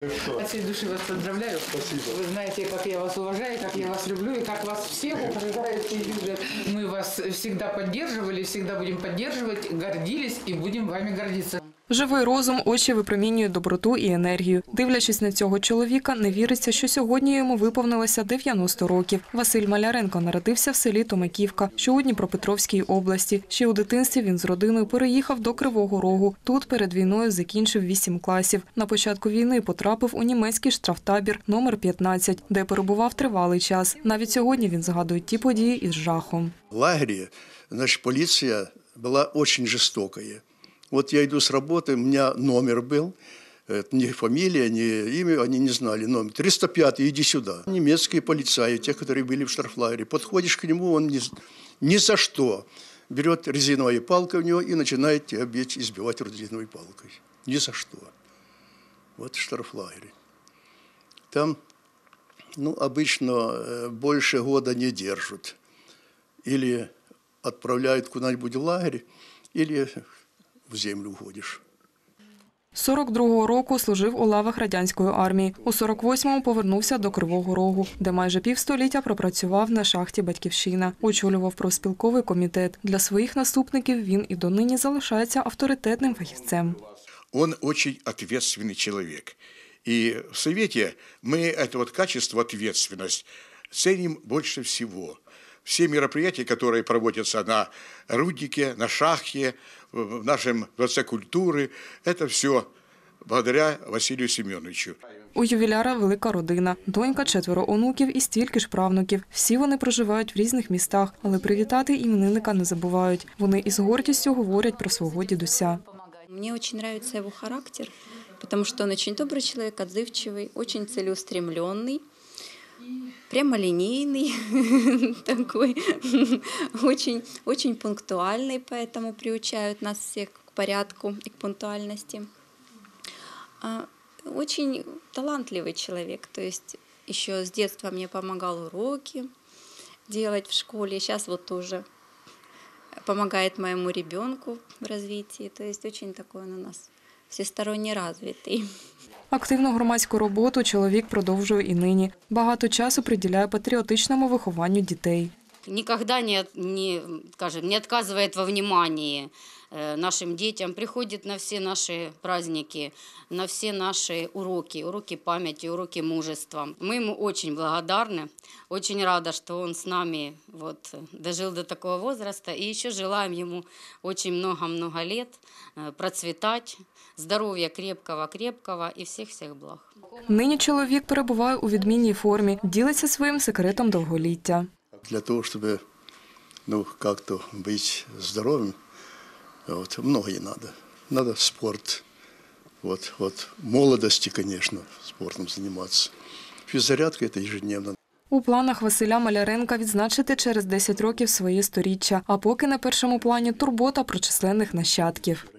От всей души вас поздравляю. Спасибо. Вы знаете, как я вас уважаю, как я вас люблю и как вас всех уважают и любят. Мы вас всегда поддерживали, всегда будем поддерживать, гордились и будем вами гордиться. Живий розум, очі випромінюють доброту і енергію. Дивлячись на цього чоловіка, не віриться, що сьогодні йому виповнилося 90 років. Василь Маляренко народився в селі Томаківка, що у Дніпропетровській області. Ще у дитинстві він з родиною переїхав до Кривого Рогу. Тут перед війною закінчив 8 класів. На початку війни потрапив у німецький штрафтабір номер 15, де перебував тривалий час. Навіть сьогодні він згадує ті події із жахом. В лагере, значит, полиция была очень жестокая. Вот я иду с работы, у меня номер был, ни фамилия, ни имя, они не знали номер. 305-й, иди сюда. Немецкие полицаи, те, которые были в штрафлагере. Подходишь к нему, он ни за что берет резиновую палку у него и начинает тебя бить, избивать резиновой палкой. Ни за что. Вот в штрафлагере. Там, обычно больше года не держат. Или отправляют куда-нибудь в лагерь, или в землю уходиш. 42-го року служив у лавах радянської армії. У 48-му повернувся до Кривого Рогу, де майже півстоліття пропрацював на шахті «Батьківщина». Очолював профспілковий комітет. Для своїх наступників він і донині залишається авторитетним фахівцем. Он очень ответственный человек. И в Совете мы это вот качество, ответственность ценим больше всего. Все мероприятия, которые проводятся на руднике, на шахте, в нашем дворце культуры, это все благодаря Василию Семеновичу. У ювіляра велика родина. Донька, 4 онуків і стільки ж правнуків. Всі вони проживають в різних містах, але привітати іменинника не забувають. Вони із гордістю говорять про свого дідуся. Мне очень нравится его характер, потому что он очень добрый человек, отзывчивый, очень целеустремленный. Прямолинейный такой, очень пунктуальный, поэтому приучают нас всех к порядку и к пунктуальности. Очень талантливый человек, то есть еще с детства мне помогал уроки делать в школе, сейчас вот тоже помогает моему ребенку в развитии, то есть очень такой он у нас всесторонне развитий. Активну громадську роботу чоловік продовжує і нині. Багато часу приділяє патріотичному вихованню дітей. Никогда не отказывает во внимании нашим детям, приходит на все наши праздники, на все наши уроки, уроки памяти, уроки мужества. Мы ему очень благодарны, очень рада, что он с нами дожил до такого возраста. И еще желаем ему очень много-много лет процветать, здоров'я крепкого і всіх благ. Нині чоловік перебуває у відмінній формі, ділиться своїм секретом довголіття. Для того, чтобы как-то быть здоровым, многое надо. Надо спорт. Молодости, конечно, спортом заниматься. Физзарядка – это ежедневно. У планах Василя Маляренка відзначити через 10 років своє сторіччя, а поки на першому плані турбота про численних нащадків.